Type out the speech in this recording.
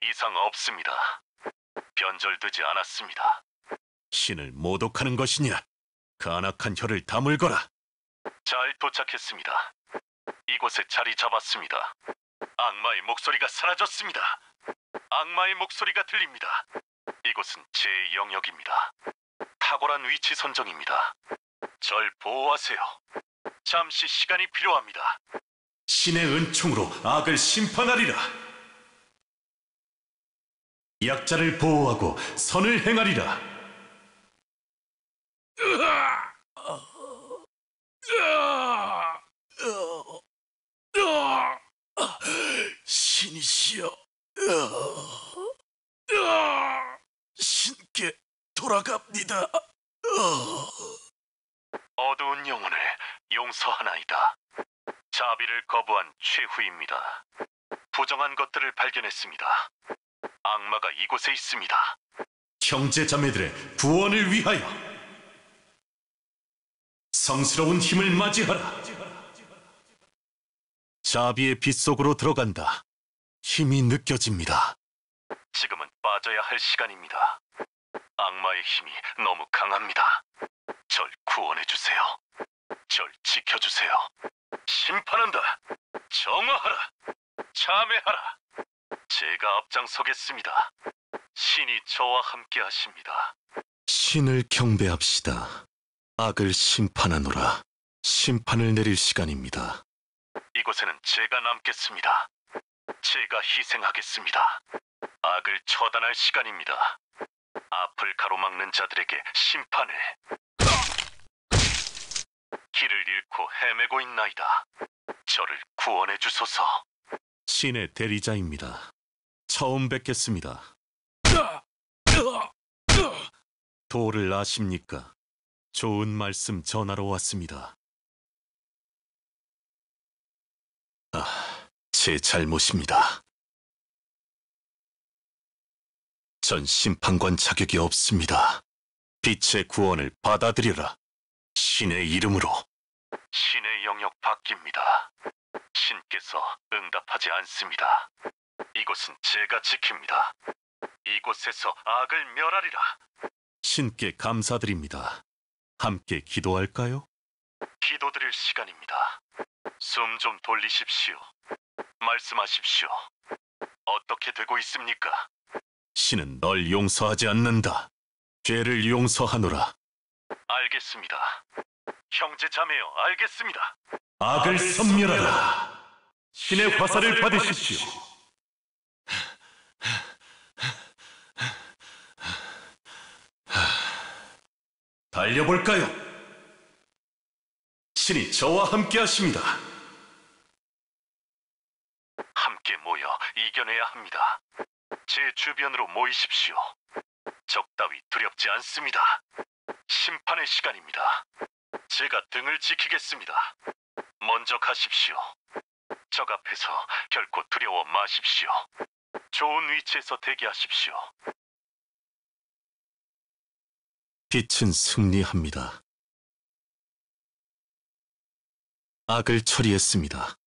이상 없습니다. 변절되지 않았습니다. 신을 모독하는 것이냐? 간악한 혀를 다물거라. 잘 도착했습니다. 이곳에 자리 잡았습니다. 악마의 목소리가 사라졌습니다. 악마의 목소리가 들립니다. 이곳은 제 영역입니다. 탁월한 위치 선정입니다. 절 보호하세요. 잠시 시간이 필요합니다. 신의 은총으로 악을 심판하리라. 약자를 보호하고 선을 행하리라. 신이시여, 신께 돌아갑니다. 어두운 영혼을 용서하나이다. 자비를 거부한 최후입니다. 부정한 것들을 발견했습니다. 악마가 이곳에 있습니다. 형제 자매들의 구원을 위하여 성스러운 힘을 맞이하라. 자비의 빛 속으로 들어간다. 힘이 느껴집니다. 지금은 빠져야 할 시간입니다. 악마의 힘이 너무 강합니다. 절 구원해주세요. 절 지켜주세요. 심판한다. 정화하라. 참회하라. 제가 앞장서겠습니다. 신이 저와 함께 하십니다. 신을 경배합시다. 악을 심판하노라. 심판을 내릴 시간입니다. 이곳에는 제가 남겠습니다. 제가 희생하겠습니다. 악을 처단할 시간입니다. 앞을 가로막는 자들에게 심판을. 길을 잃고 헤매고 있나이다. 저를 구원해 주소서. 신의 대리자입니다. 처음 뵙겠습니다. 도를 아십니까? 좋은 말씀 전하러 왔습니다. 제 잘못입니다. 전 심판관 자격이 없습니다. 빛의 구원을 받아들여라. 신의 이름으로. 신의 영역 밖입니다. 신께서 응답하지 않습니다. 이곳은 제가 지킵니다. 이곳에서 악을 멸하리라. 신께 감사드립니다. 함께 기도할까요? 기도드릴 시간입니다. 숨 좀 돌리십시오. 말씀하십시오. 어떻게 되고 있습니까? 신은 널 용서하지 않는다. 죄를 용서하노라. 알겠습니다. 형제 자매여, 알겠습니다. 악을 섬멸하라. 신의 화살을 받으십시오. 달려볼까요? 신이 저와 함께 하십니다. 함께 모여 이겨내야 합니다. 제 주변으로 모이십시오. 적 따위 두렵지 않습니다. 심판의 시간입니다. 제가 등을 지키겠습니다. 먼저 가십시오. 적 앞에서 결코 두려워 마십시오. 좋은 위치에서 대기하십시오. 빛은 승리합니다. 악을 처리했습니다.